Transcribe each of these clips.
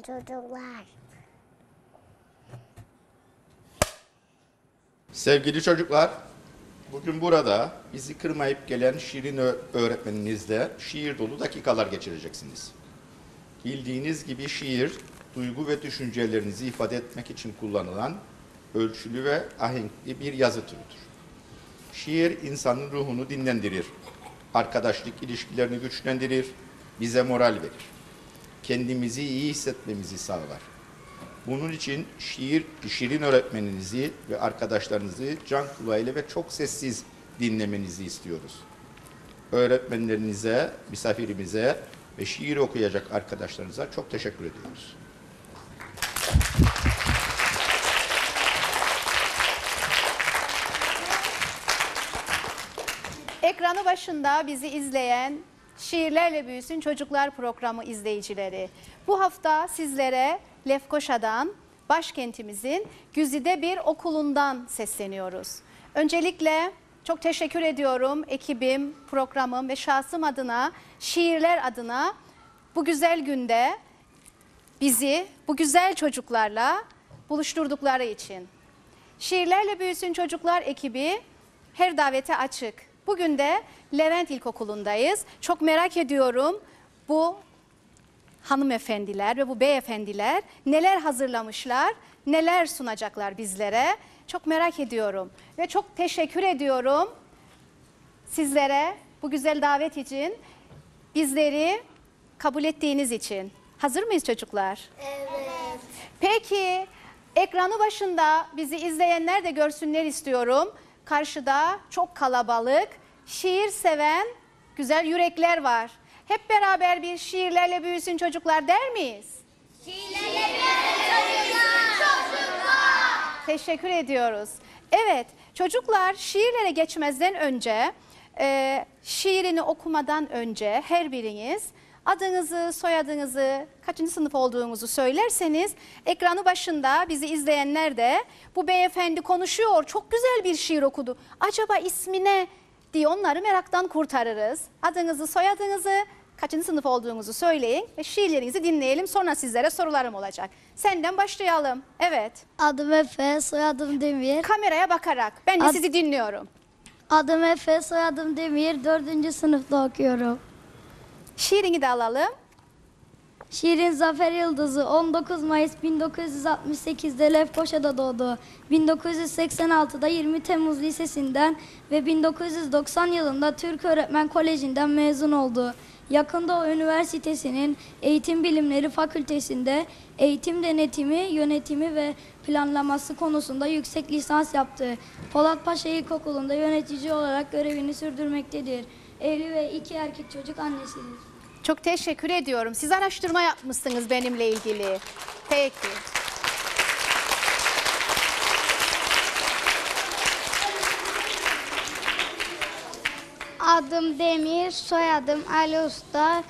çocuklar. Sevgili çocuklar, bugün burada bizi kırmayıp gelen Şirin öğretmeninizle şiir dolu dakikalar geçireceksiniz. Bildiğiniz gibi şiir, duygu ve düşüncelerinizi ifade etmek için kullanılan ölçülü ve ahenkli bir yazı türüdür. Şiir insanın ruhunu dinlendirir, arkadaşlık ilişkilerini güçlendirir, bize moral verir. Kendimizi iyi hissetmemizi sağlar. Bunun için Şirin öğretmeninizi ve arkadaşlarınızı can kulağıyla ve çok sessiz dinlemenizi istiyoruz. Öğretmenlerinize, misafirimize ve şiir okuyacak arkadaşlarınıza çok teşekkür ediyoruz. Ekranı başında bizi izleyen Şiirlerle Büyüsün Çocuklar programı izleyicileri. Bu hafta sizlere Lefkoşa'dan, başkentimizin Güzide bir okulundan sesleniyoruz. Öncelikle çok teşekkür ediyorum ekibim, programım ve şahsım adına, şiirler adına bu güzel günde bizi bu güzel çocuklarla buluşturdukları için. Şiirlerle Büyüsün Çocuklar ekibi her davete açık. Bugün de Levent İlkokulu'ndayız. Çok merak ediyorum bu hanımefendiler ve bu beyefendiler neler hazırlamışlar, neler sunacaklar bizlere. Çok merak ediyorum ve çok teşekkür ediyorum sizlere bu güzel davet için, bizleri kabul ettiğiniz için. Hazır mıyız çocuklar? Evet. Peki ekranı başında bizi izleyenler de görsünler istiyorum. Karşıda çok kalabalık, şiir seven güzel yürekler var. Hep beraber bir şiirlerle büyüsün çocuklar der miyiz? Şiirlerle büyüsün çocuklar. Teşekkür ediyoruz. Evet, çocuklar şiirlere geçmezden önce, şiirini okumadan önce her biriniz adınızı, soyadınızı, kaçıncı sınıf olduğunuzu söylerseniz ekranı başında bizi izleyenler de bu beyefendi konuşuyor, çok güzel bir şiir okudu. Acaba ismi ne diye onları meraktan kurtarırız. Adınızı, soyadınızı, kaçıncı sınıf olduğunuzu söyleyin ve şiirlerinizi dinleyelim. Sonra sizlere sorularım olacak. Senden başlayalım. Evet. Adım Efe, soyadım Demir. Kameraya bakarak. Ben de sizi dinliyorum. Adım Efe, soyadım Demir. 4. sınıfta okuyorum. Şiirini de alalım. Şirin Zafer Yıldızı 19 Mayıs 1968'de Lefkoşa'da doğdu. 1986'da 20 Temmuz Lisesi'nden ve 1990 yılında Türk Öğretmen Koleji'nden mezun oldu. Yakın Doğu Üniversitesi'nin Eğitim Bilimleri Fakültesi'nde eğitim denetimi, yönetimi ve planlaması konusunda yüksek lisans yaptı. Polatpaşa İlkokulu'nda yönetici olarak görevini sürdürmektedir. Evli ve 2 erkek çocuk annesidir. Çok teşekkür ediyorum. Siz araştırma yapmışsınız benimle ilgili. Peki. Adım Demir, soyadım Ali Usta.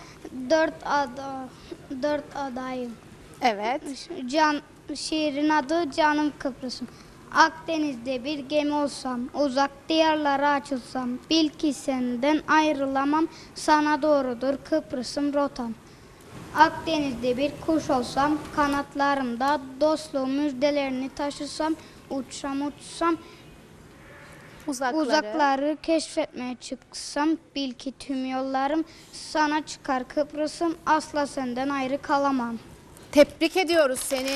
4 adayım. Evet. Şiirin adı Canım Kıbrıs'ım. Akdeniz'de bir gemi olsam, uzak diyarlara açılsam, bil ki senden ayrılamam, sana doğrudur Kıbrıs'ım rotam. Akdeniz'de bir kuş olsam, kanatlarımda dostluğun müjdelerini taşısam, uçsam, uzakları keşfetmeye çıksam, bil ki tüm yollarım sana çıkar Kıbrıs'ım, asla senden ayrı kalamam. Tebrik ediyoruz seni.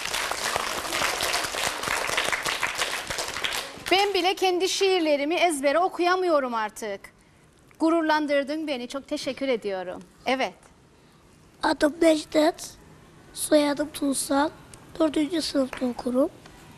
Ben bile kendi şiirlerimi ezbere okuyamıyorum artık. Gururlandırdın beni. Çok teşekkür ediyorum. Evet. Adım Necdet, soyadım Tuğsal, 4. sınıfta okurum.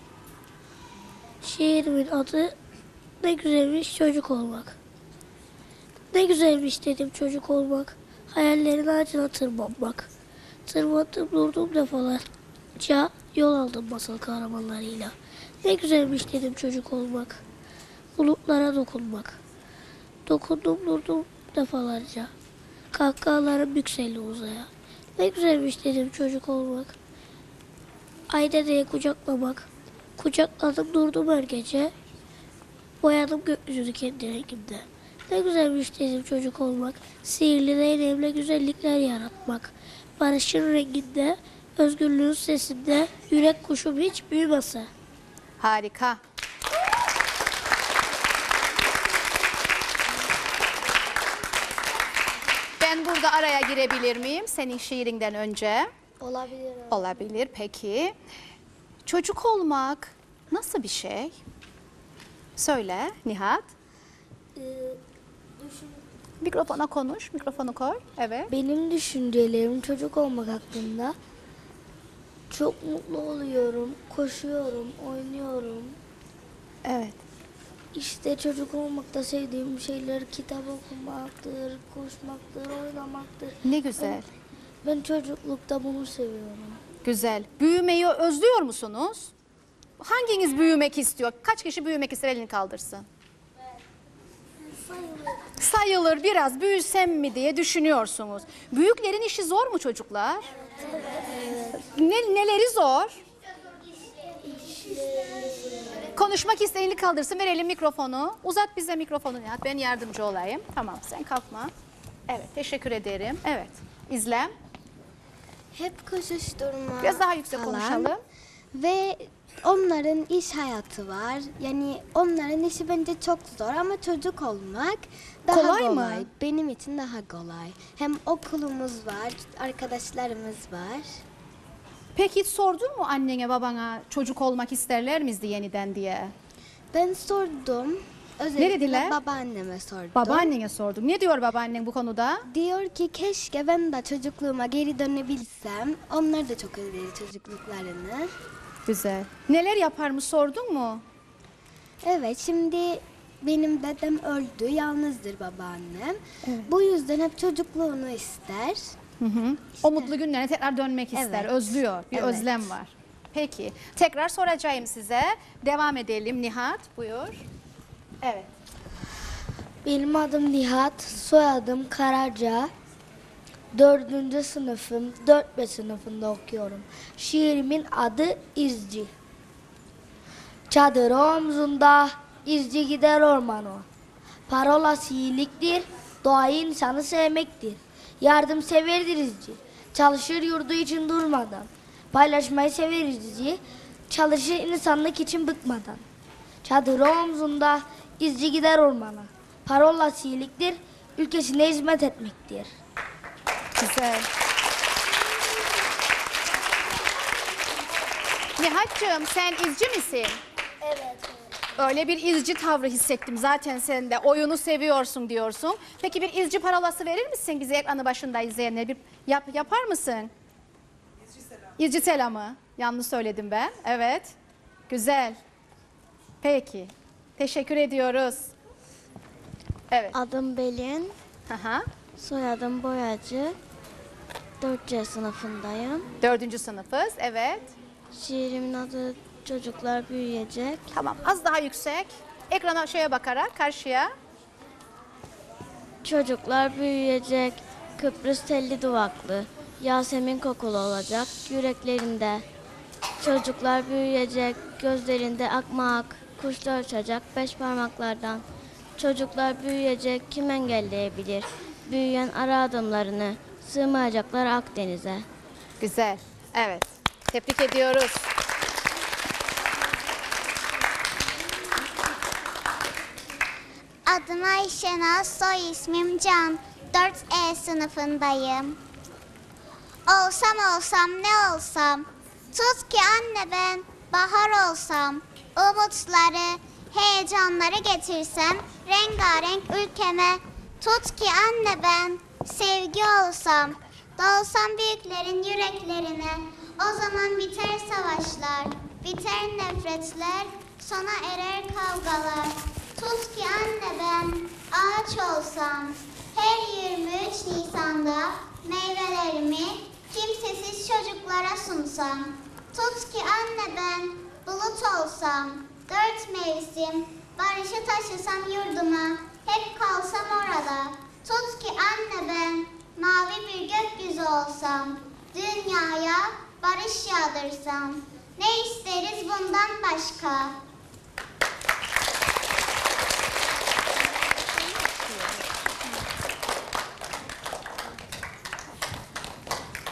Şiirimin adı Ne Güzelmiş Çocuk Olmak. Ne güzelmiş dedim çocuk olmak, hayallerin ağacına tırmanmak. Tırmandım durdum defalarca, yol aldım masal kahramanlarıyla. Ne güzelmiş dedim çocuk olmak, bulutlara dokunmak. Dokundum durdum defalarca, kahkahalarım yükseldi uzaya. Ne güzelmiş dedim çocuk olmak, ay dedeye kucaklamak. Kucakladım durdum her gece, boyadım gökyüzünü kendi rengimde. Ne güzelmiş dedim çocuk olmak, sihirli değneğimle güzellikler yaratmak. Barışın renginde Özgürlüğün sesinde yürek kuşum hiç büyümese. Harika. Ben burada araya girebilir miyim senin şiirinden önce? Olabilir. Olabilir, peki. Çocuk olmak nasıl bir şey? Söyle Nihat. Mikrofona konuş, mikrofonu koy. Evet. Benim düşüncelerim çocuk olmak hakkında. Çok mutlu oluyorum, koşuyorum, oynuyorum. Evet. İşte çocuk olmakta sevdiğim şeyler kitap okumaktır, koşmaktır, oynamaktır. Ne güzel. Ben çocuklukta bunu seviyorum. Güzel. Büyümeyi özlüyor musunuz? Hanginiz büyümek istiyor? Kaç kişi büyümek ister, elini kaldırsın. Sayılır, biraz büyüsem mi diye düşünüyorsunuz. Büyüklerin işi zor mu çocuklar? Neleri zor? Konuşmak isteğini kaldırsın, verelim mikrofonu. Uzat bize mikrofonu Nihat, ben yardımcı olayım. Tamam, sen kalkma. Evet, teşekkür ederim. Evet, İzlem. Hep koşuşturma Biraz daha yüksek falan. konuşalım. Ve onların iş hayatı var. Yani onların işi bence çok zor ama çocuk olmak daha Kolay mı? kolay. Benim için daha kolay. Hem okulumuz var, arkadaşlarımız var. Peki hiç sordun mu annene babana çocuk olmak isterler miydi yeniden diye? Ben sordum. Özellikle dediler? babaanneme sordum. Babaannene sordum. Ne diyor babaannen bu konuda? Diyor ki keşke ben de çocukluğuma geri dönebilsem. Onlar da çok özledi çocukluklarını. Güzel. Neler yapar mı sordun mu? Evet, şimdi benim dedem öldü, yalnızdır babaannem. Bu yüzden hep çocukluğunu ister. O mutlu günlerine tekrar dönmek ister, Evet. özlüyor. Bir Evet. özlem var. Peki, tekrar soracağım size. Devam edelim. Nihat, buyur. Evet. Benim adım Nihat, soyadım Karaca. 4. sınıfım, 4B sınıfında okuyorum. Şiirimin adı İzci. Çadır omzunda, izci gider ormana. Parolası iyiliktir, doğayı insanı sevmektir. Yardımseverdir izci, çalışır yurdu için durmadan. Paylaşmayı sever izci, çalışır insanlık için bıkmadan. Çadır omzunda, izci gider ormana. Parolası iyiliktir, ülkesine hizmet etmektir. Güzel. Nihat'cığım sen izci misin? Evet. Öyle bir izci tavrı hissettim. Zaten sen de oyunu seviyorsun diyorsun. Peki bir izci parolası verir misin bize, ekranı başında izleyenlere? Bir yapar mısın? İzci selamı. Yanlış söyledim ben. Evet. Güzel. Peki. Teşekkür ediyoruz. Evet. Adım Belin, Aha. soyadım Boyacı. 4C sınıfındayım. 4. sınıfız. Evet. Şiirimin adı Çocuklar Büyüyecek. Tamam. Az daha yüksek. Ekrana şeye bakarak karşıya. Çocuklar büyüyecek, Kıbrıs telli duvaklı, Yasemin kokulu olacak yüreklerinde. Çocuklar büyüyecek, gözlerinde akmak, kuşlar uçacak 5 parmaklardan. Çocuklar büyüyecek, kim engelleyebilir? Büyüyen ara adımlarını, sığmayacaklar Akdeniz'e. Güzel. Evet. Tebrik ediyoruz. Adım Ayşenaz, soy ismim Can. 4E sınıfındayım. Olsam ne olsam, tut ki anne ben bahar olsam, umutları, heyecanları getirsem, rengarenk ülkeme, tut ki anne ben sevgi olsam, dolsam büyüklerin yüreklerine, o zaman biter savaşlar, biter nefretler, sona erer kavgalar. Tut ki anne ben ağaç olsam, her 23 Nisan'da meyvelerimi kimsesiz çocuklara sunsam. Tut ki anne ben bulut olsam, 4 mevsim barışı taşısam yurduma, hep kalsam orada. Tut ki anne ben mavi bir gökyüzü olsam, dünyaya barış yağdırsam. Ne isteriz bundan başka?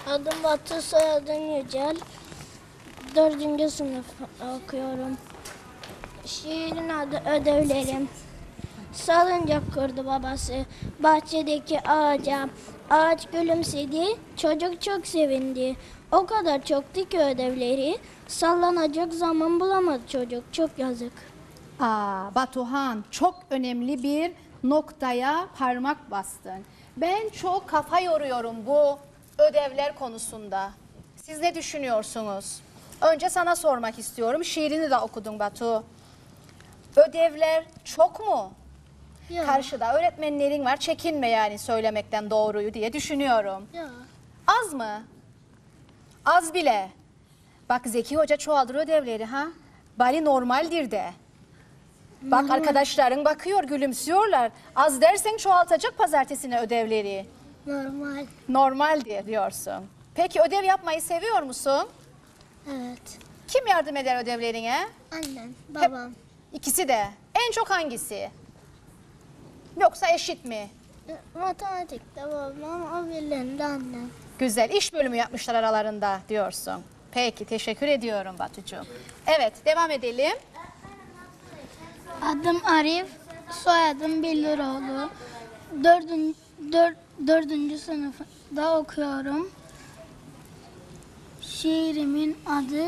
Adım Batı, soyadım Yücel. 4. sınıf okuyorum. Şiirin adı Ödevlerim. Salıncak kurdu babası bahçedeki ağaca. Ağaç gülümsedi, çocuk çok sevindi. O kadar çoktu ki ödevleri, sallanacak zaman bulamadı çocuk, çok yazık. Batuhan, çok önemli bir noktaya parmak bastın. Ben çok kafa yoruyorum bu ödevler konusunda. Siz ne düşünüyorsunuz? Önce sana sormak istiyorum. Şiirini de okudun Batu. Ödevler çok mu? Karşıda öğretmenlerin var. Çekinme yani söylemekten doğruyu diye düşünüyorum. Az mı? Az bile. Bak Zeki Hoca çoğaldır ödevleri ha. Bari normaldir de. Bak arkadaşların bakıyor, gülümsüyorlar. Az dersen çoğaltacak pazartesine ödevleri. Normal. Normal diyorsun. Peki ödev yapmayı seviyor musun? Evet. Kim yardım eder ödevlerine? Annem, babam. İkisi de. En çok hangisi? Yoksa eşit mi? Matematikte babam, o birilerinde annem. Güzel. İş bölümü yapmışlar aralarında diyorsun. Peki teşekkür ediyorum Batucuğum. Evet devam edelim. Adım Arif, soyadım Bildiroğlu. 4. sınıfta okuyorum. Şiirimin adı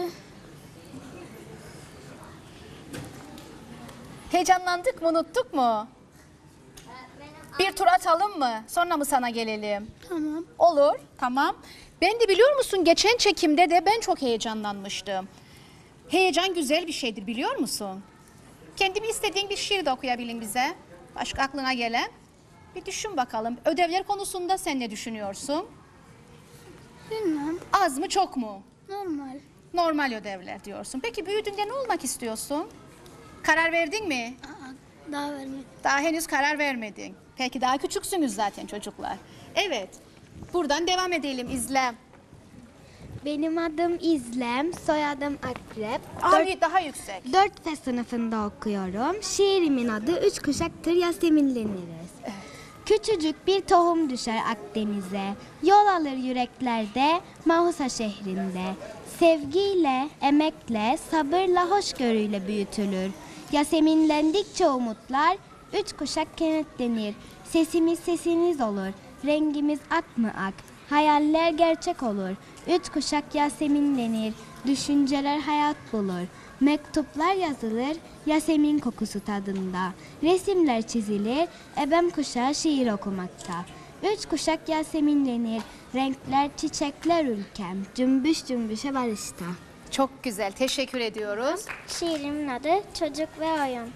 Heyecanlandık mı, unuttuk mu? Bir tur atalım mı? Sonra mı sana gelelim? Tamam. Olur, tamam. Ben de biliyor musun geçen çekimde de ben çok heyecanlanmıştım. Heyecan güzel bir şeydir biliyor musun? Kendimi istediğin bir şiir de okuyabilin bize. Başka aklına gelen. Bir düşün bakalım. Ödevler konusunda sen ne düşünüyorsun? Bilmem. Az mı çok mu? Normal. Normal ödevler diyorsun. Peki büyüdüğünde ne olmak istiyorsun? Karar verdin mi? Daha vermedim. Daha henüz karar vermedin. Peki daha küçüksünüz zaten çocuklar. Evet. Buradan devam edelim. İzlem. Benim adım İzlem, soyadım Akrep. Daha yüksek. 4 sınıfında okuyorum. Şiirimin adı Üç kuşaktır Yaseminleniriz. Küçücük bir tohum düşer Akdeniz'e, yol alır yüreklerde Mahusa şehrinde. Sevgiyle, emekle, sabırla, hoşgörüyle büyütülür. Yaseminlendikçe umutlar, 3 kuşak kenetlenir. Sesimiz sesiniz olur, rengimiz ak mı ak, hayaller gerçek olur. 3 kuşak yaseminlenir, düşünceler hayat bulur. Mektuplar yazılır, Yasemin kokusu tadında. Resimler çizilir, ebem kuşağı şiir okumakta. 3 kuşak yaseminlenir, renkler çiçekler ülkem. Cümbüş cümbüşe barışta. Çok güzel. Teşekkür ediyoruz. Şiirimin adı Çocuk ve Oyun.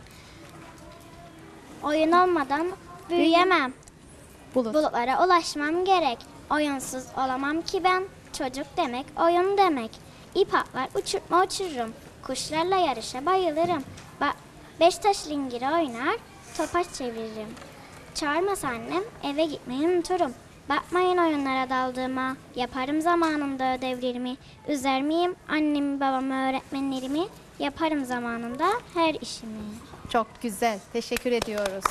Oyun olmadan büyüyemem. Bulutlara ulaşmam gerek. Oyunsuz olamam ki ben. Çocuk demek oyun demek. İp atlar uçurtma uçururum. Kuşlarla yarışa bayılırım. Beş taş lingiri oynar, topaç çeviririm. Çağırmasa annem eve gitmeyi unuturum. Bakmayın oyunlara daldığıma, yaparım zamanında ödevlerimi. Üzer miyim annemi babamı öğretmenlerimi, yaparım zamanında her işimi. Çok güzel. Teşekkür ediyoruz.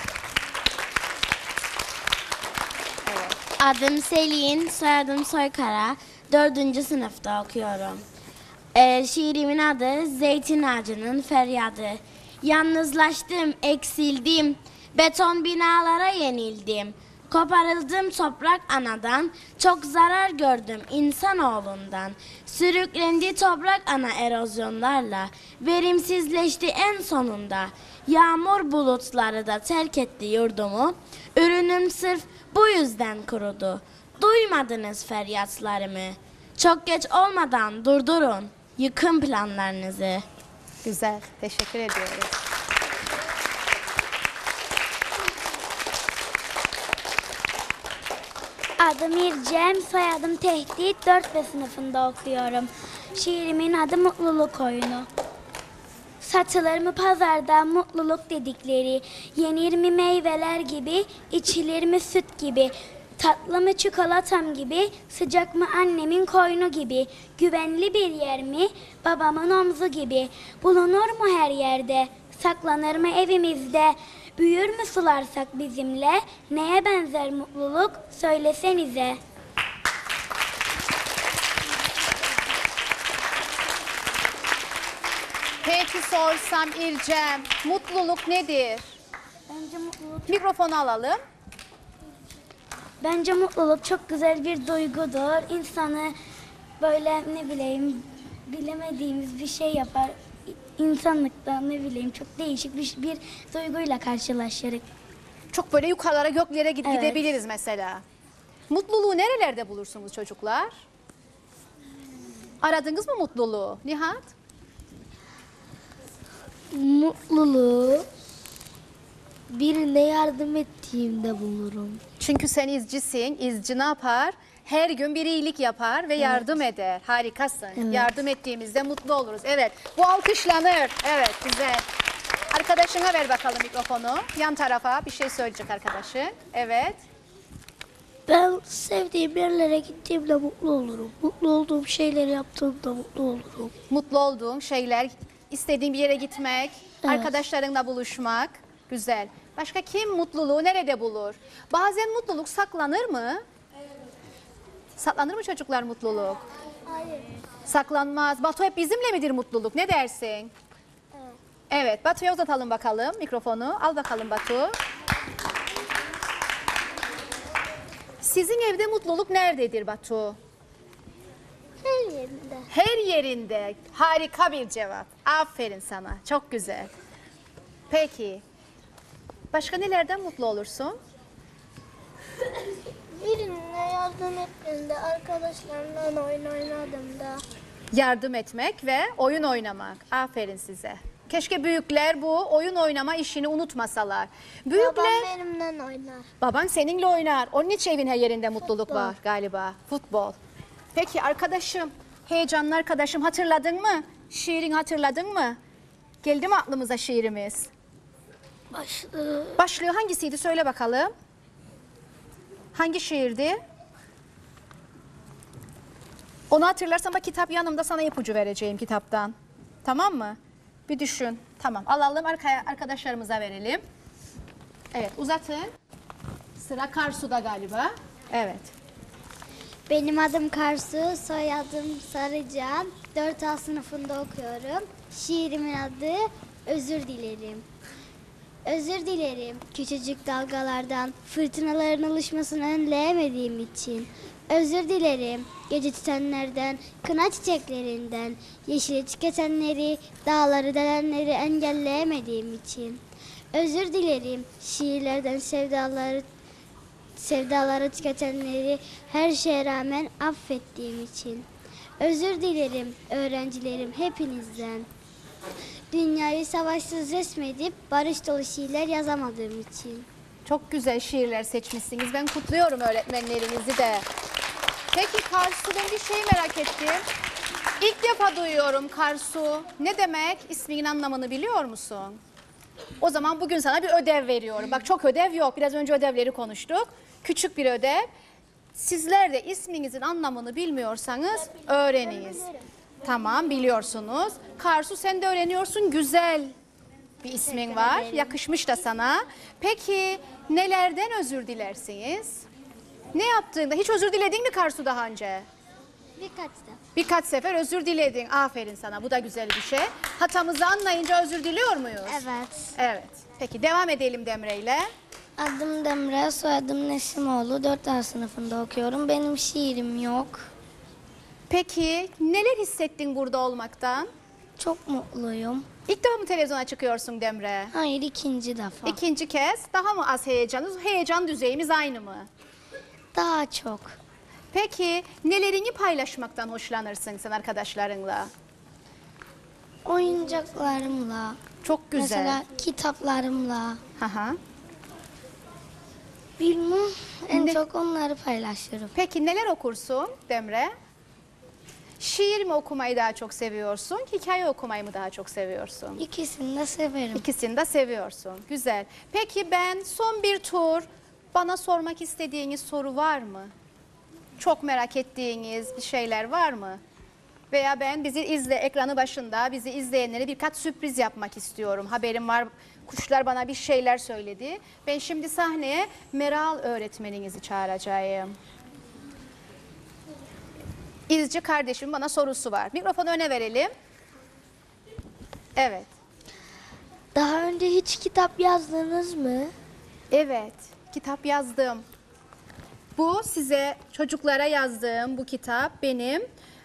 Adım Selin, soyadım Soykara. 4. sınıfta okuyorum. Şiirimin adı Zeytin Ağacının Feryadı. Yalnızlaştım, eksildim, beton binalara yenildim. Koparıldım toprak anadan, çok zarar gördüm insanoğlundan. Sürüklendi toprak ana erozyonlarla, verimsizleşti en sonunda. Yağmur bulutları da terk etti yurdumu, ürünüm sırf bu yüzden kurudu. Duymadınız feryatlarımı, çok geç olmadan durdurun, yıkın planlarınızı. Güzel. Teşekkür ediyoruz. Adım İrcem, soyadım Tehdit, 4. sınıfında okuyorum. Şiirimin adı Mutluluk Oyunu. Satılır mı pazarda mutluluk dedikleri, yenir mi meyveler gibi, içilir mi süt gibi, tatlı mı çikolatam gibi, sıcak mı annemin koynu gibi, güvenli bir yer mi, babamın omzu gibi, bulunur mu her yerde, saklanır mı evimizde, büyür mü sularsak bizimle, neye benzer mutluluk söylesenize. Peki sorsam İrcem, mutluluk nedir? Bence mutluluk, Mikrofonu alalım. bence mutluluk çok güzel bir duygudur. İnsanı böyle ne bileyim bilemediğimiz bir şey yapar. İnsanlıkta ne bileyim çok değişik bir duyguyla karşılaşırız. Çok böyle yukarılara, göklere Evet. gidebiliriz mesela. Mutluluğu nerelerde bulursunuz çocuklar? Aradınız mı mutluluğu Nihat? Mutluluğu birine yardım ettiğimde bulurum. Çünkü sen izcisin. İzci ne yapar? Her gün bir iyilik yapar ve yardım eder. Harikasın. Yardım ettiğimizde mutlu oluruz. Evet. Bu alkışlanır. Evet, güzel. Arkadaşına ver bakalım mikrofonu. Yan tarafa bir şey söyleyecek arkadaşın. Evet. Ben sevdiğim yerlere gittiğimde mutlu olurum. Mutlu olduğum şeyleri yaptığımda mutlu olurum. Mutlu olduğun şeyler, istediğin bir yere gitmek, arkadaşlarınla buluşmak. Güzel. Başka kim mutluluğu nerede bulur? Bazen mutluluk saklanır mı? Saklanır mı çocuklar mutluluk? Hayır. Saklanmaz. Batu hep bizimle midir mutluluk? Ne dersin? Evet. Batu'ya uzatalım bakalım mikrofonu. Al bakalım Batu. Sizin evde mutluluk nerededir Batu? Her yerinde. Her yerinde. Harika bir cevap. Aferin sana. Çok güzel. Peki. Başka nelerden mutlu olursun? Birine yardım ettiğimde, arkadaşlarımla oyun oynadığımda. Yardım etmek ve oyun oynamak. Aferin size. Keşke büyükler bu oyun oynama işini unutmasalar. Büyükler... Babam benimle oynar. Baban seninle oynar. Onun için evin her yerinde mutluluk var galiba. Futbol. Peki arkadaşım, heyecanlı arkadaşım hatırladın mı? Şiirin hatırladın mı? Geldi mi aklımıza şiirimiz? Başlıyor hangisiydi söyle bakalım. Hangi şiirdi? Onu hatırlarsan bak kitap yanımda sana ipucu vereceğim kitaptan. Tamam mı? Bir düşün. Tamam alalım arkadaşlarımıza verelim. Evet uzatın. Sıra Karsu'da galiba. Evet. Benim adım Karsu, soyadım Sarıcan. 4A sınıfında okuyorum. Şiirimin adı Özür Dilerim. Özür dilerim küçücük dalgalardan, fırtınaların oluşmasını önleyemediğim için. Özür dilerim gece tütenlerden, kına çiçeklerinden, yeşili tüketenleri, dağları delenleri engelleyemediğim için. Özür dilerim şiirlerden sevdaları tüketenleri her şeye rağmen affettiğim için. Özür dilerim öğrencilerim hepinizden. Dünyayı savaşsız resmedip barış dolu şiirler yazamadığım için. Çok güzel şiirler seçmişsiniz. Ben kutluyorum öğretmenlerinizi de. Peki Karsu'dan bir şey merak ettim. İlk defa duyuyorum Karsu. Ne demek? İsminin anlamını biliyor musun? O zaman bugün sana bir ödev veriyorum. Bak çok ödev yok. Biraz önce ödevleri konuştuk. Küçük bir ödev. Sizler de isminizin anlamını bilmiyorsanız öğreniniz. Tamam biliyorsunuz. Karsu sen de öğreniyorsun. Güzel bir ismin var. Yakışmış da sana. Peki nelerden özür dilersiniz? Ne yaptığında? Hiç özür diledin mi Karsu daha önce? Birkaç da. Birkaç sefer özür diledin. Aferin sana. Bu da güzel bir şey. Hatamızı anlayınca özür diliyor muyuz? Evet. Evet. Peki devam edelim Demre ile. Adım Demre, soyadım Nesimoğlu. 4A sınıfında okuyorum. Benim şiirim yok. Peki neler hissettin burada olmaktan? Çok mutluyum. İlk defa mı televizyona çıkıyorsun Demre? Hayır, ikinci defa. İkinci kez daha mı az heyecanız? Heyecan düzeyimiz aynı mı? Daha çok. Peki nelerini paylaşmaktan hoşlanırsın sen arkadaşlarınla? Oyuncaklarımla, Çok güzel. mesela kitaplarımla, Aha. bilmem en Ne- çok onları paylaşırım. Peki neler okursun Demre? Şiir mi okumayı daha çok seviyorsun? Hikaye okumayı mı daha çok seviyorsun? İkisini de severim. İkisini de seviyorsun. Güzel. Peki ben son bir tur bana sormak istediğiniz soru var mı? Çok merak ettiğiniz bir şeyler var mı? Veya ben ekranı başında bizi izleyenlere birkaç sürpriz yapmak istiyorum. Haberim var kuşlar bana bir şeyler söyledi. Ben şimdi sahneye Meral öğretmeninizi çağıracağım. İzci kardeşim bana sorusu var. Mikrofonu öne verelim. Evet. Daha önce hiç kitap yazdınız mı? Evet, kitap yazdım. Bu size çocuklara yazdığım bu kitap benim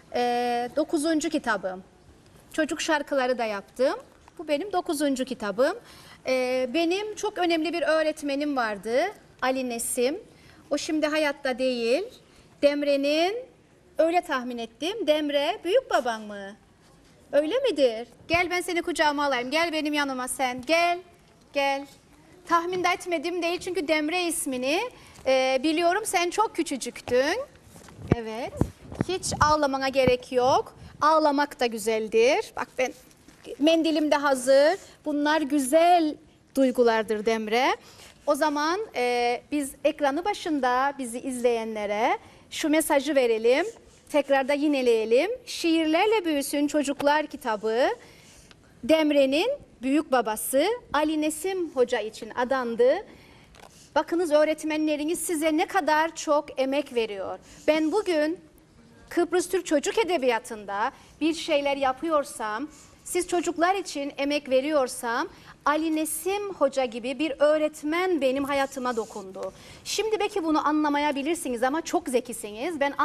9. kitabım. Çocuk şarkıları da yaptım. Bu benim 9. kitabım. Benim çok önemli bir öğretmenim vardı, Ali Nesim. O şimdi hayatta değil. Demre'nin, öyle tahmin ettim, Demre büyük baban mı? Öyle midir? Gel ben seni kucağıma alayım. Gel benim yanıma sen. Gel, gel. Tahmin de etmedim değil çünkü Demre ismini biliyorum, sen çok küçücüktün. Evet. Hiç ağlamana gerek yok. Ağlamak da güzeldir. Bak ben mendilim de hazır. Bunlar güzel duygulardır Demre. O zaman biz ekranı başında bizi izleyenlere şu mesajı verelim. Tekrar da yineleyelim. Şiirlerle Büyüsün Çocuklar kitabı Demre'nin büyük babası Ali Nesim Hoca için adandı. Bakınız öğretmenleriniz size ne kadar çok emek veriyor. Ben bugün Kıbrıs Türk Çocuk Edebiyatı'nda bir şeyler yapıyorsam, siz çocuklar için emek veriyorsam, Ali Nesim Hoca gibi bir öğretmen benim hayatıma dokundu. Şimdi belki bunu anlamayabilirsiniz ama çok zekisiniz. Ben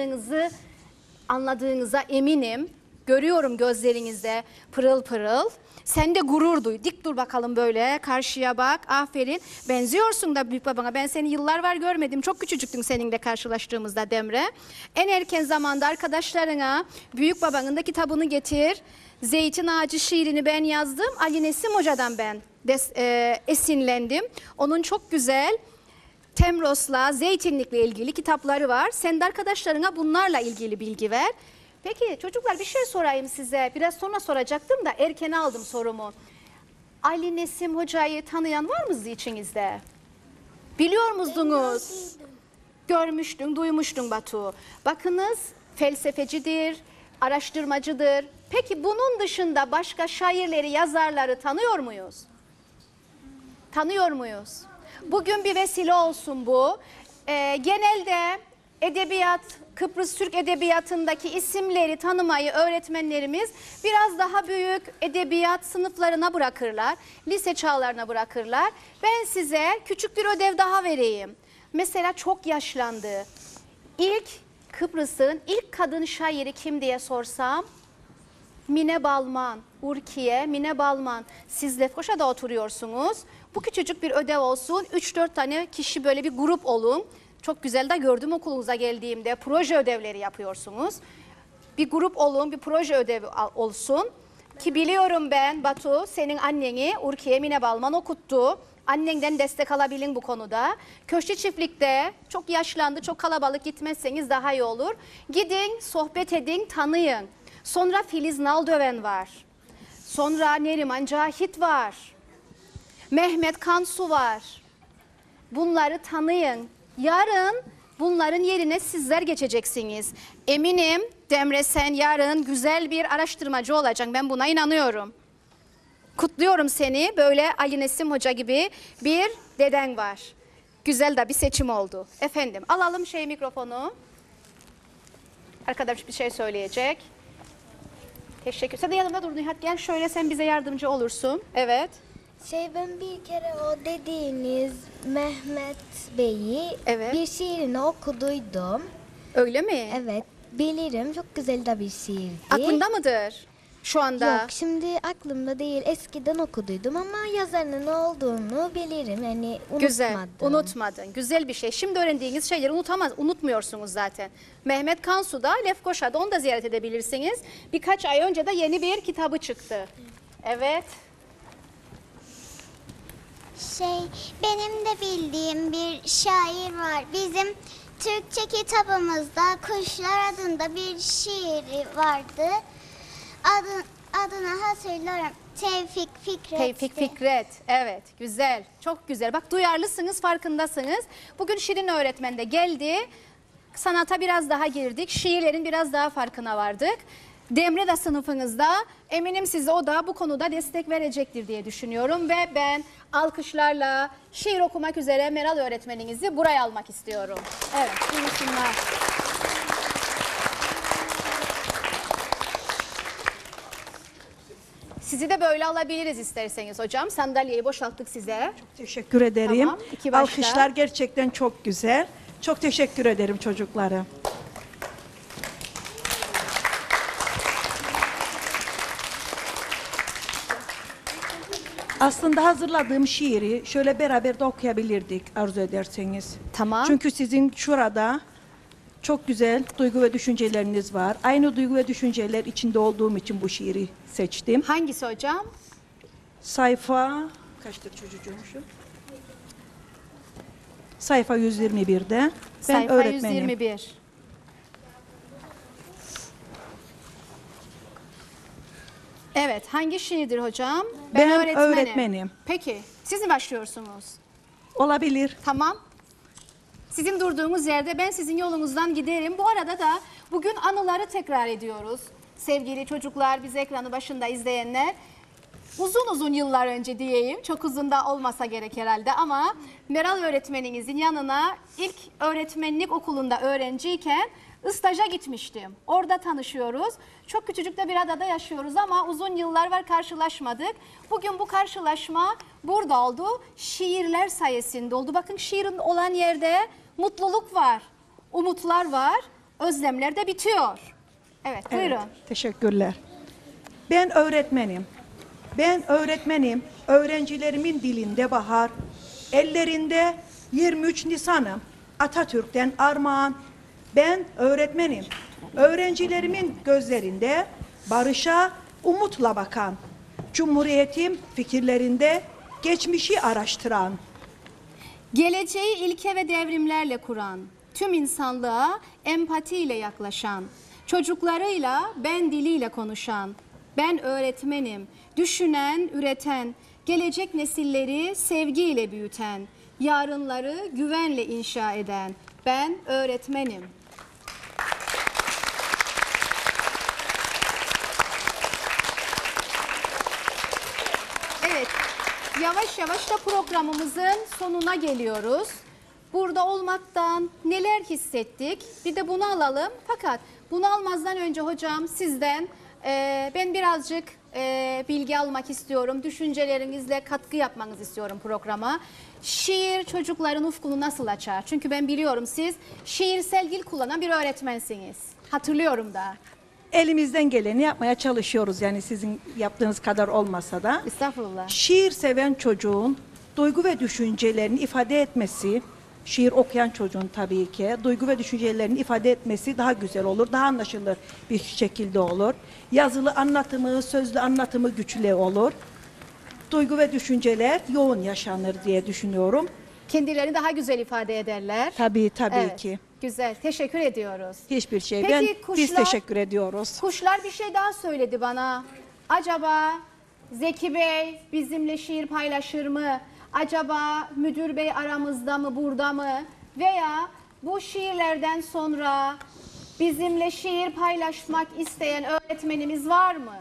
anladığınıza eminim. Görüyorum gözlerinizde pırıl pırıl. Sen de gurur duy. Dik dur bakalım böyle. Karşıya bak. Aferin. Benziyorsun da büyük babana. Ben seni yıllar var görmedim. Çok küçücüktün seninle karşılaştığımızda Demre. En erken zamanda arkadaşlarına büyük babanın da kitabını getir. Zeytin Ağacı şiirini ben yazdım. Ali Nesim Hoca'dan ben esinlendim. Onun çok güzel Temros'la, zeytinlikle ilgili kitapları var. Sen de arkadaşlarına bunlarla ilgili bilgi ver. Peki çocuklar bir şey sorayım size. Biraz sonra soracaktım da erken aldım sorumu. Ali Nesim Hoca'yı tanıyan var mı içinizde? Biliyor musunuz? Görmüştün, duymuştun Batu. Bakınız felsefecidir, araştırmacıdır. Peki bunun dışında başka şairleri, yazarları tanıyor muyuz? Tanıyor muyuz? Bugün bir vesile olsun bu. Genelde edebiyat, Kıbrıs Türk Edebiyatı'ndaki isimleri tanımayı öğretmenlerimiz biraz daha büyük edebiyat sınıflarına bırakırlar. Lise çağlarına bırakırlar. Ben size küçük bir ödev daha vereyim. Mesela çok yaşlandı. Kıbrıs'ın ilk kadın şairi kim diye sorsam? Mine Balman, Urkiye, Mine Balman. Siz Lefkoşa'da oturuyorsunuz. Bu küçücük bir ödev olsun. 3-4 tane kişi böyle bir grup olun. Çok güzel de gördüm okulunuza geldiğimde. Proje ödevleri yapıyorsunuz. Bir grup olun, bir proje ödevi olsun. Ki biliyorum ben Batu, senin anneni Urkiye Mine Balman okuttu. Annenden destek alabilin bu konuda. Köşkçü Çiftlik'te çok yaşlandı, çok kalabalık, gitmezseniz daha iyi olur. Gidin, sohbet edin, tanıyın. Sonra Filiz Naldöven var. Sonra Neriman Cahit var. Mehmet Kansu var. Bunları tanıyın. Yarın bunların yerine sizler geçeceksiniz. Eminim Demre sen yarın güzel bir araştırmacı olacaksın. Ben buna inanıyorum. Kutluyorum seni. Böyle Ali Nesim Hoca gibi bir deden var. Güzel de bir seçim oldu. Efendim alalım mikrofonu. Arkadaş bir şey söyleyecek. Teşekkür. Sen de yanımda dur Nihat. Gel şöyle sen bize yardımcı olursun. Evet. Ben bir kere o dediğiniz Mehmet Bey'i Evet. bir şiirini okuduydum. Öyle mi? Evet, bilirim. Çok güzel de bir şiirdi. Aklında mıdır şu anda? Yok, şimdi aklımda değil. Eskiden okuduydum ama yazarının ne olduğunu bilirim. Yani unutmadım. Güzel, unutmadın. Güzel bir şey. Şimdi öğrendiğiniz şeyleri unutmuyorsunuz zaten. Mehmet Kansu da Lefkoşa'da, onu da ziyaret edebilirsiniz. Birkaç ay önce de yeni bir kitabı çıktı. Evet. Benim de bildiğim bir şair var. Bizim Türkçe kitabımızda Kuşlar adında bir şiiri vardı. Adını hatırlıyorum. Tevfik Fikret. Tevfik Fikret. Evet, güzel. Çok güzel. Bak duyarlısınız, farkındasınız. Bugün Şirin öğretmen de geldi. Sanata biraz daha girdik. Şiirlerin biraz daha farkına vardık. Demre de sınıfınızda. Eminim size o da bu konuda destek verecektir diye düşünüyorum. Ve ben alkışlarla şiir okumak üzere Meral öğretmeninizi buraya almak istiyorum. Evet, buyursunlar. Sizi de böyle alabiliriz isterseniz hocam. Sandalyeyi boşalttık size. Teşekkür ederim. Tamam, iki başta. Alkışlar gerçekten çok güzel. Çok teşekkür ederim çocuklara. Aslında hazırladığım şiiri şöyle beraber de okuyabilirdik arzu ederseniz. Tamam. Çünkü sizin şurada çok güzel duygu ve düşünceleriniz var. Aynı duygu ve düşünceler içinde olduğum için bu şiiri seçtim. Hangisi hocam? Sayfa kaçtır çocuğum şu? Sayfa 121'de. Ben Sayfa öğretmenim. 121. Evet, hangi şiirdir hocam? Ben öğretmenim. Peki, siz mi başlıyorsunuz? Olabilir. Tamam. Sizin durduğunuz yerde ben sizin yolunuzdan giderim. Bu arada da bugün anıları tekrar ediyoruz. Sevgili çocuklar, bizi ekranı başında izleyenler. Uzun yıllar önce diyeyim, çok uzun da olmasa gerek herhalde ama Meral öğretmeninizin yanına ilk öğretmenlik okulunda öğrenciyken staja gitmiştim. Orada tanışıyoruz. Çok küçücük de bir adada yaşıyoruz ama uzun yıllar var karşılaşmadık. Bugün bu karşılaşma burada oldu. Şiirler sayesinde oldu. Bakın şiirin olan yerde mutluluk var, umutlar var, özlemler de bitiyor. Evet, buyurun. Evet, teşekkürler. Ben öğretmenim. Ben öğretmenim. Öğrencilerimin dilinde bahar. Ellerinde 23 Nisan'ım. Atatürk'ten armağan. Ben öğretmenim. Öğrencilerimin gözlerinde barışa umutla bakan. Cumhuriyetim fikirlerinde geçmişi araştıran. Geleceği ilke ve devrimlerle kuran, tüm insanlığa empatiyle yaklaşan, çocuklarıyla ben diliyle konuşan, ben öğretmenim, düşünen, üreten, gelecek nesilleri sevgiyle büyüten, yarınları güvenle inşa eden, ben öğretmenim. Evet, yavaş yavaş da programımızın sonuna geliyoruz. Burada olmaktan neler hissettik? Bir de bunu alalım. Fakat bunu almazdan önce hocam sizden ben birazcık bilgi almak istiyorum. Düşüncelerinizle katkı yapmanızı istiyorum programa. Şiir çocukların ufkunu nasıl açar? Çünkü ben biliyorum siz şiirsel dil kullanan bir öğretmensiniz. Hatırlıyorum da. Elimizden geleni yapmaya çalışıyoruz, yani sizin yaptığınız kadar olmasa da. Estağfurullah. Şiir seven çocuğun duygu ve düşüncelerini ifade etmesi, şiir okuyan çocuğun tabii ki duygu ve düşüncelerini ifade etmesi daha güzel olur, daha anlaşılır bir şekilde olur. Yazılı anlatımı, sözlü anlatımı güçlü olur. Duygu ve düşünceler yoğun yaşanır diye düşünüyorum. Kendilerini daha güzel ifade ederler. Tabii Evet, ki. güzel. Teşekkür ediyoruz. Hiçbir şey. Peki, Biz teşekkür ediyoruz. Kuşlar bir şey daha söyledi bana. Acaba Zeki Bey bizimle şiir paylaşır mı? Acaba müdür bey aramızda mı, burada mı? Veya bu şiirlerden sonra bizimle şiir paylaşmak isteyen öğretmenimiz var mı?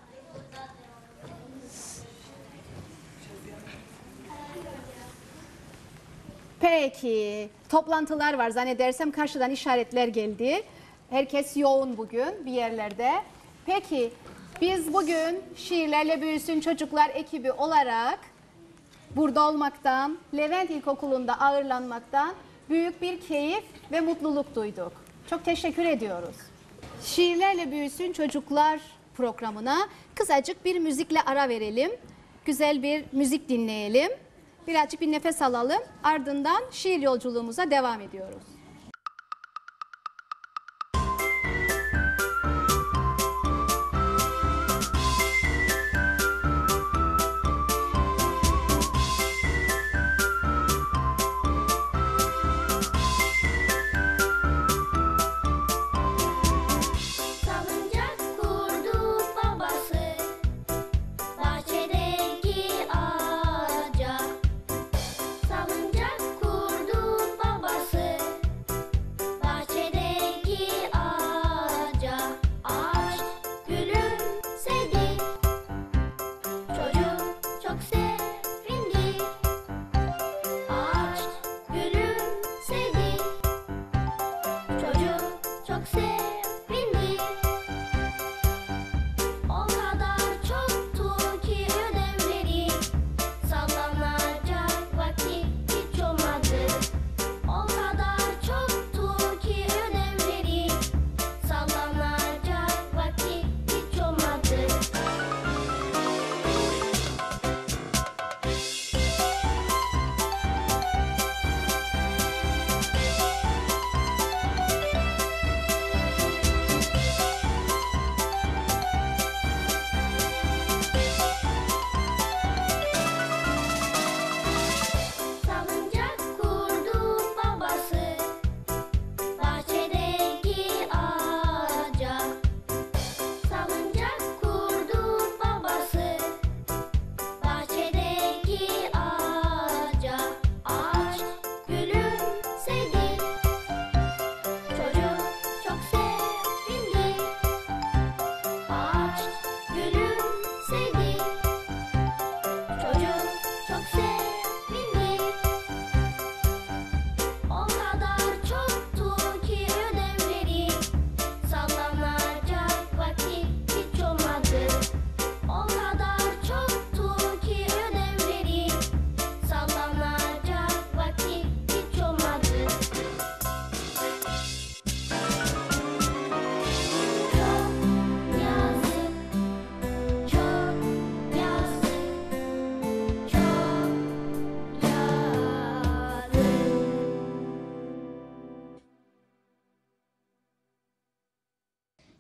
Peki, toplantılar var zannedersem, karşıdan işaretler geldi. Herkes yoğun bugün bir yerlerde. Peki, biz bugün Şiirlerle Büyüsün Çocuklar ekibi olarak burada olmaktan, Levent İlkokulu'nda ağırlanmaktan büyük bir keyif ve mutluluk duyduk. Çok teşekkür ediyoruz. Şiirlerle Büyüsün Çocuklar programına kısacık bir müzikle ara verelim. Güzel bir müzik dinleyelim. Birazcık bir nefes alalım. Ardından şiir yolculuğumuza devam ediyoruz. Salıncak kurdu babası bahçedeki ağaca. Salıncak kurdu babası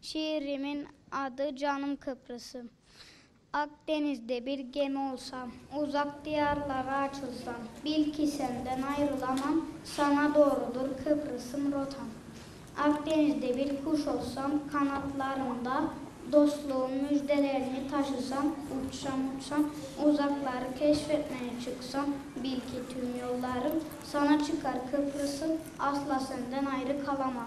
Şiirimin adı Canım Kıbrıs'ım. Akdeniz'de bir gemi olsam, uzak diyarlara açılsam, bil ki senden ayrılamam, sana doğrudur Kıbrıs'ım rotam. Akdeniz'de bir kuş olsam, kanatlarımda dostluğun müjdelerini taşısam, uçsam, uzakları keşfetmeye çıksam, bil ki tüm yollarım sana çıkar Kıbrıs'ım, asla senden ayrı kalamam.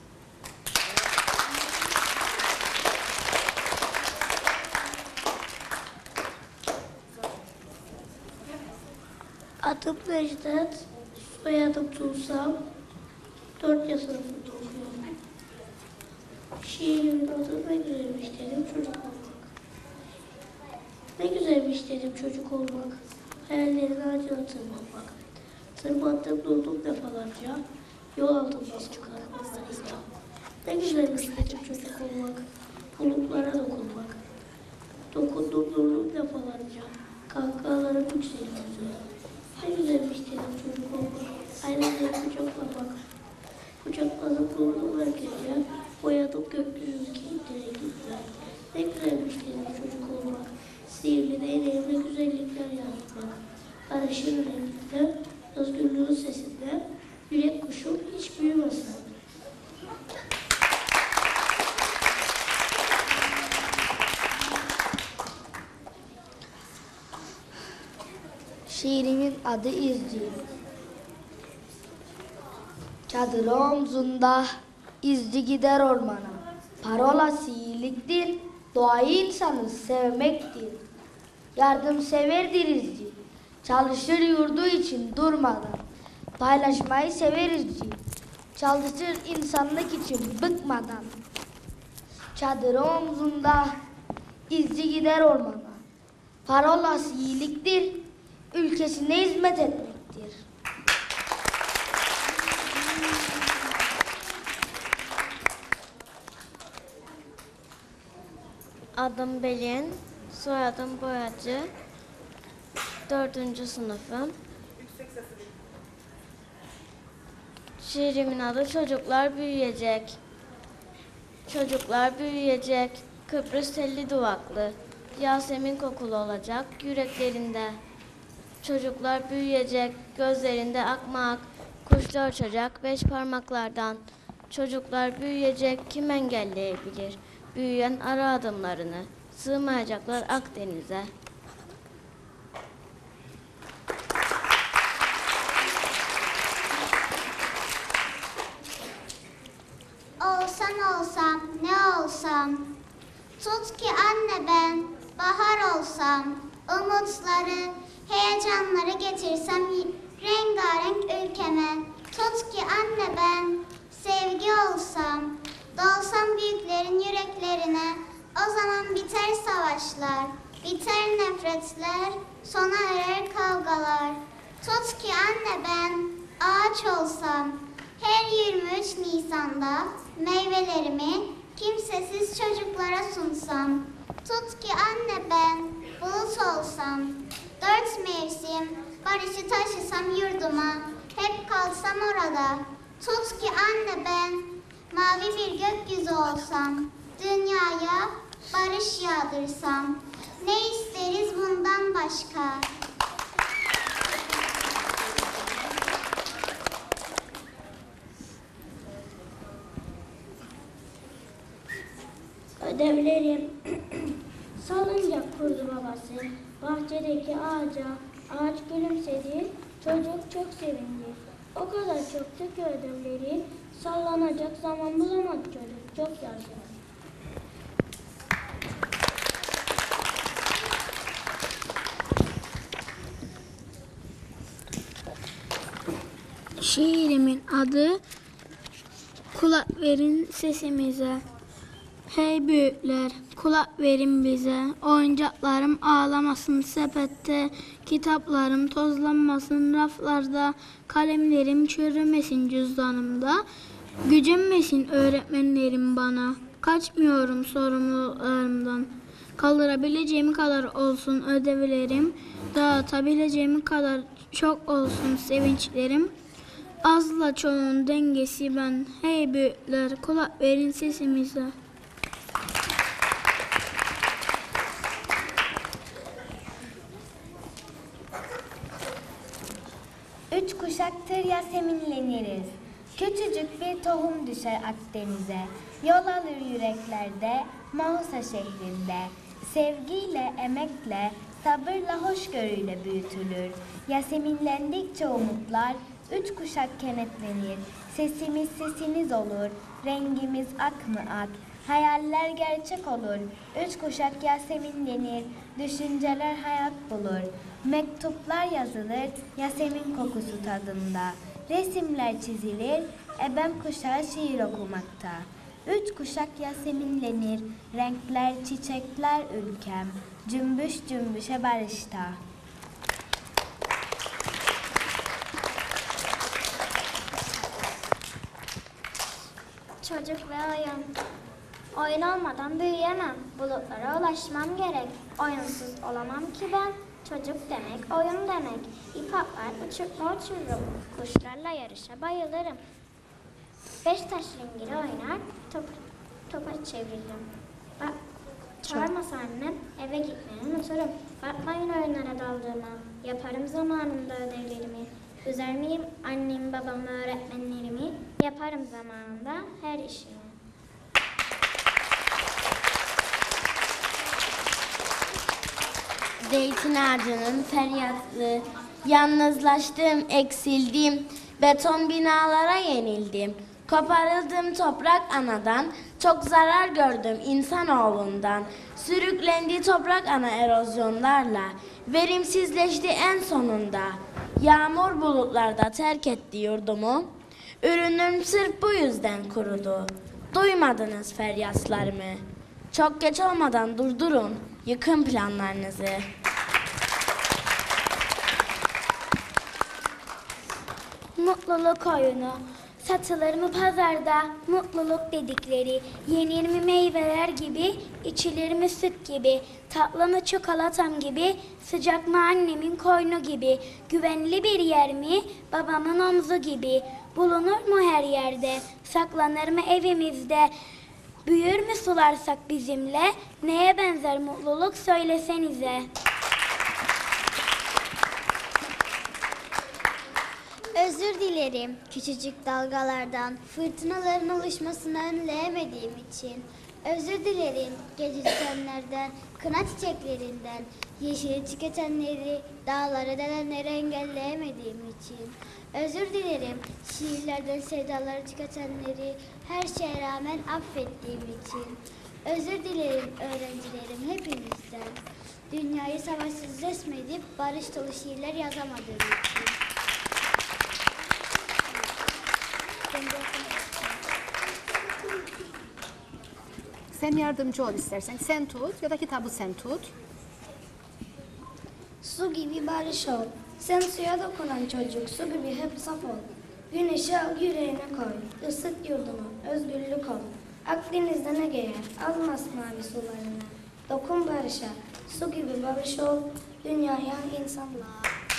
Adım Necdet, soyadım Tuğsal, 4 sınıfında okuyorum. Şiirimin adı ne güzelmiş dedim çocuk olmak. Ne güzelmiş dedim çocuk olmak, hayallerin ağacına tırmanmak. Tırmandım durdum defalarca, yol aldım sokaklarında. Ne güzelmiş dedim çocuk olmak, bulutlara dokunmak. Dokundum durdum defalarca, kahkahalarım yükseliyordu. Ne güzelmiş dedim çocuk olmak, hayalleri kucaklamak. Kucakladım durdum herkese, boyadım gökyüzündeki renkler. Ne güzelmiş dedim çocuk olmak, sihirli değneğimle güzellikler yaratmak. Barışın renkinde, özgürlüğün sesinde, yürek kuşum hiç büyümesin. Şiirimin adı İzci. Çadırı omzunda, izci gider ormana. Parolası iyiliktir, doğayı insanı sevmektir. Yardımseverdir izci, çalışır yurdu için durmadan. Paylaşmayı sever izci, çalışır insanlık için bıkmadan. Çadırı omzunda, izci gider ormana. Parolası iyiliktir, ülkesine hizmet etmektir. Adım Belin, soyadım Boyacı, 4. sınıfım. Şiirimin adı Çocuklar Büyüyecek. Çocuklar büyüyecek, Kıbrıs telli duvaklı, Yasemin kokulu olacak yüreklerinde. Çocuklar büyüyecek, gözlerinde akmak, kuşlar uçacak 5 parmaklardan. Çocuklar büyüyecek, kim engelleyebilir? Büyüyen ara adımlarını, sığmayacaklar Akdeniz'e. Olsam ne olsam, tut ki anne ben bahar olsam, umutları, heyecanları getirsem rengarenk ülkeme. Tut ki anne ben sevgi olsam, dolsam büyüklerin yüreklerine. O zaman biter savaşlar, biter nefretler, sona erer kavgalar. Tut ki anne ben ağaç olsam, her 23 Nisan'da meyvelerimi kimsesiz çocuklara sunsam. Tut ki anne ben bulut olsam, 4 mevsim barışı taşısam yurduma, hep kalsam orada. Tut ki anne ben mavi bir gökyüzü olsam, dünyaya barış yağdırsam. Ne isteriz bundan başka? Ödevlerim salıncak kurdu babası, bahçedeki ağaca, ağaç gülümsedi, çocuk çok sevindi. O kadar çoktu ki ödevleri, sallanacak zaman bulamadı çocuk, çok yaşlı. Şiirimin adı Kulak Verin Sesimize. Hey büyükler, kulak verin bize. Oyuncaklarım ağlamasın sepette, kitaplarım tozlanmasın raflarda, kalemlerim çürümesin cüzdanımda, gücenmesin öğretmenlerim bana. Kaçmıyorum sorumluluklarımdan. Kaldırabileceğim kadar olsun ödevlerim, dağıtabileceğim kadar çok olsun sevinçlerim. Azla çoğun dengesi ben. Hey büyükler, kulak verin sesimize. kuşaktır yaseminleniriz. Küçücük bir tohum düşer Akdeniz'e, yol alır yüreklerde, Mahusa şehrinde. Sevgiyle, emekle, sabırla, hoşgörüyle büyütülür. Yaseminlendikçe umutlar, 3 kuşak kenetlenir. Sesimiz sesiniz olur, rengimiz ak mı ak. Hayaller gerçek olur, 3 kuşak yaseminlenir. Düşünceler hayat bulur. Mektuplar yazılır, yasemin kokusu tadında. Resimler çizilir, ebem kuşağı şiir okumakta. 3 kuşak yaseminlenir, renkler, çiçekler ülkem. Cümbüş cümbüşe barışta. Çocuk ve oyun. Oyun olmadan büyüyemem. Bulutlara ulaşmam gerek. Oyunsuz olamam ki ben. Çocuk demek, oyun demek. İp atlar, uçurtma uçururum. Kuşlarla yarışa bayılırım. 5 taş ringiri oynar, topa çeviririm. Bak, çağırmasa annem, eve gitmeyi unuturum. Bakmayın oyunlara daldığıma, yaparım zamanında ödevlerimi. Üzer miyim annem, babamı, öğretmenlerimi? Yaparım zamanında her işimi. Zeytin ağacının feryatlı, yalnızlaştım, eksildim, beton binalara yenildim. Koparıldım toprak anadan, çok zarar gördüm insanoğlundan. Sürüklendi toprak ana erozyonlarla, verimsizleşti en sonunda. Yağmur bulutlarda terk etti yurdumu, ürünüm sırf bu yüzden kurudu. Duymadınız feryatlarımı, çok geç olmadan durdurun, yıkın planlarınızı. Mutluluk oyunu. Satılır mı pazarda mutluluk dedikleri? Yenir mi meyveler gibi, içilir mi süt gibi? Tatlı mı çikolatam gibi, sıcak mı annemin koynu gibi? Güvenli bir yer mi, babamın omzu gibi? Bulunur mu her yerde, saklanır mı evimizde? Büyür mü sularsak bizimle, neye benzer mutluluk söylesenize. Özür dilerim küçücük dalgalardan, fırtınaların oluşmasını önleyemediğim için. Özür dilerim gece tütenlerden, kına çiçeklerinden, yeşili tüketenleri, dağlara delenleri engelleyemediğim için. Özür dilerim şiirlerden sevdaları tüketenleri, her şeye rağmen affettiğim için. Özür dilerim öğrencilerim hepinizden, dünyayı savaşsız resmedip barış dolu şiirler yazamadığım için. Sen yardımcı ol istersen. Sen tut ya da kitabı sen tut. Su gibi barış ol. Sen suya dokunan çocuk, su gibi hep saf ol. Güneşi al yüreğine koy. Isıt yurdunu, özgürlük ol. Akdeniz'den Ege'ye, al masmavi sularına. Dokun barışa, su gibi barış ol. Dünyaya insanlığa.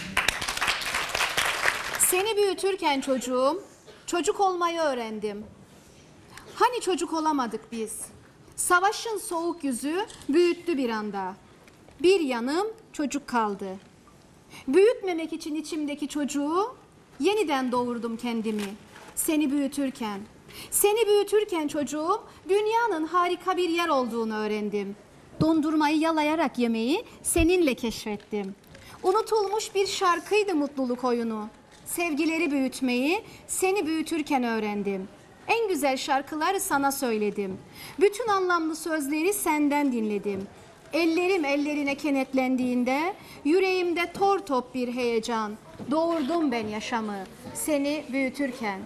Seni büyütürken çocuğum, çocuk olmayı öğrendim. Hani çocuk olamadık biz? Savaşın soğuk yüzü büyüttü bir anda. Bir yanım çocuk kaldı. Büyütmemek için içimdeki çocuğu yeniden doğurdum kendimi. Seni büyütürken. Seni büyütürken çocuğum dünyanın harika bir yer olduğunu öğrendim. Dondurmayı yalayarak yemeyi seninle keşfettim. Unutulmuş bir şarkıydı mutluluk oyunu. Sevgileri büyütmeyi seni büyütürken öğrendim. En güzel şarkıları sana söyledim. Bütün anlamlı sözleri senden dinledim. Ellerim ellerine kenetlendiğinde yüreğimde tor top bir heyecan. Doğurdum ben yaşamı seni büyütürken.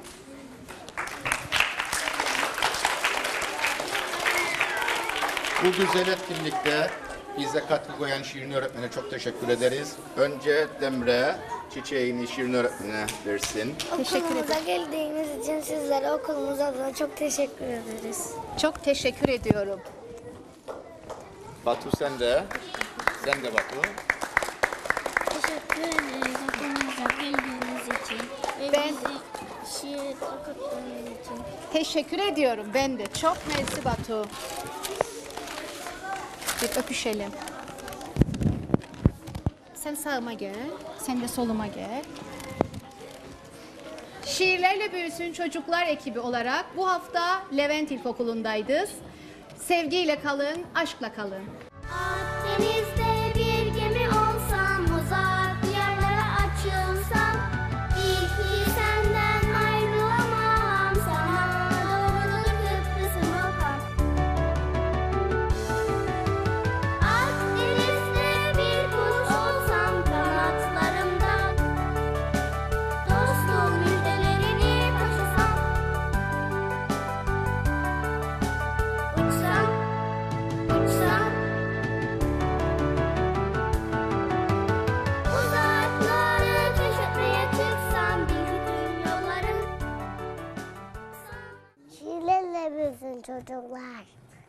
Bu güzel etkinlikte bize katkı koyan Şirin öğretmene çok teşekkür ederiz. Önce Demre çiçeğini Şirin öğretmene versin. Okulumuza geldiğiniz için sizlere okulumuz adına çok teşekkür ederiz. Çok teşekkür ediyorum. Batu sen de. Sen de Batu. Teşekkür ederiz okulumuza geldiğiniz için ve Ben- bizi şiir okuttuğunuz için. Teşekkür ediyorum ben de. Çok mersi Batu. Bir öpüşelim. Sen sağıma gel. Sen de soluma gel. Şiirlerle Büyüsün Çocuklar ekibi olarak bu hafta Levent İlkokulu'ndayız. Sevgiyle kalın, aşkla kalın. Akdeniz'de bir gemi olsam, uzak diyarlara açılsam, bil ki senden ayrılamam, sana doğrudur Kıbrıs'ım bakar. Akdeniz'de bir kuş olsam kanatlarımdan, dostluğun müjdelerini taşısam, uçsam, uçsam, uzakları keşfetmeye çıksam, bütün yolların. Şiirlerle büyüsün çocuklar.